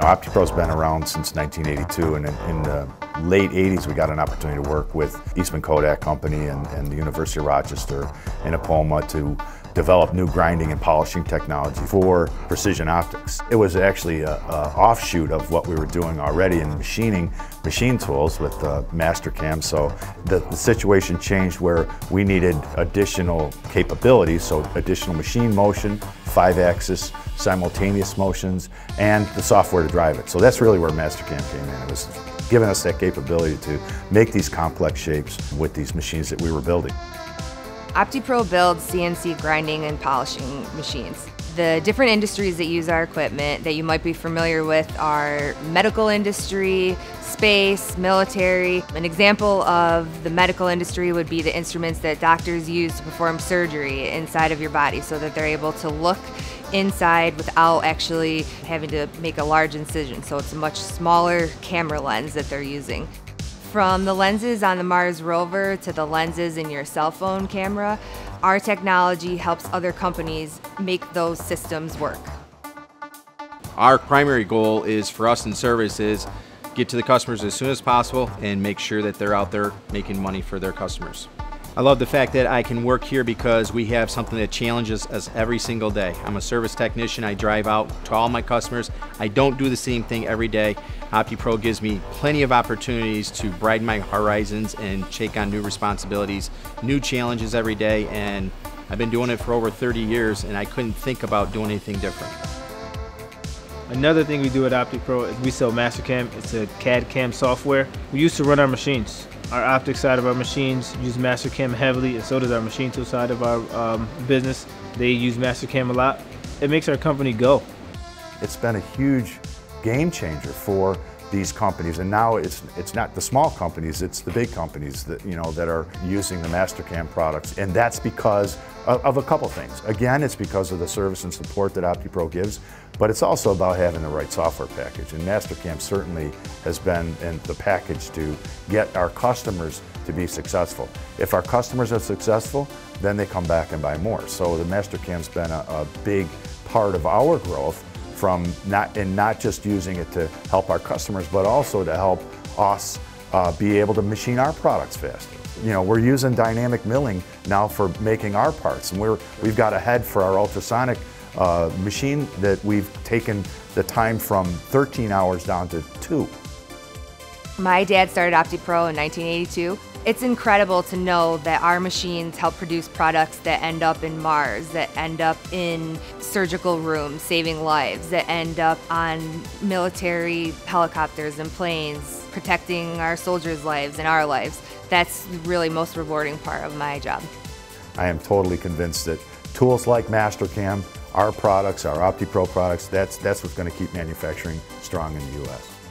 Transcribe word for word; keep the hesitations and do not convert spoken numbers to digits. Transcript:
OptiPro's been around since nineteen eighty-two, and in, in the late eighties we got an opportunity to work with Eastman Kodak Company and, and the University of Rochester in Apoma to develop new grinding and polishing technology for precision optics. It was actually an offshoot of what we were doing already in machining machine tools with uh, Mastercam, so the, the situation changed where we needed additional capabilities, so additional machine motion, five-axis simultaneous motions, and the software to drive it. So that's really where Mastercam came in. It was giving us that capability to make these complex shapes with these machines that we were building. OptiPro builds C N C grinding and polishing machines. The different industries that use our equipment that you might be familiar with are medical industry, space, military. An example of the medical industry would be the instruments that doctors use to perform surgery inside of your body so that they're able to look inside without actually having to make a large incision. So it's a much smaller camera lens that they're using. From the lenses on the Mars rover to the lenses in your cell phone camera, our technology helps other companies make those systems work. Our primary goal is for us in service is get to the customers as soon as possible and make sure that they're out there making money for their customers. I love the fact that I can work here because we have something that challenges us every single day. I'm a service technician. I drive out to all my customers. I don't do the same thing every day. OptiPro gives me plenty of opportunities to broaden my horizons and take on new responsibilities, new challenges every day, and I've been doing it for over thirty years and I couldn't think about doing anything different. Another thing we do at OptiPro is we sell Mastercam. It's a C A D C A M software we use to run our machines. Our optics side of our machines use Mastercam heavily, and so does our machine tool side of our um, business. They use Mastercam a lot. It makes our company go. It's been a huge game changer for these companies, and now it's it's not the small companies, it's the big companies that you know that are using the Mastercam products, and that's because of, of a couple things. Again, it's because of the service and support that OptiPro gives, but it's also about having the right software package, and Mastercam certainly has been in the package to get our customers to be successful. If our customers are successful, then they come back and buy more. So the Mastercam's been a, a big part of our growth, from not and not just using it to help our customers, but also to help us uh, be able to machine our products faster. You know, we're using dynamic milling now for making our parts, and we're we've got a head for our ultrasonic uh, machine that we've taken the time from thirteen hours down to two. My dad started OptiPro in nineteen eighty-two. It's incredible to know that our machines help produce products that end up in Mars, that end up in surgical rooms, saving lives, that end up on military helicopters and planes, protecting our soldiers' lives and our lives. That's really most rewarding part of my job. I am totally convinced that tools like Mastercam, our products, our OptiPro products, that's, that's what's going to keep manufacturing strong in the U S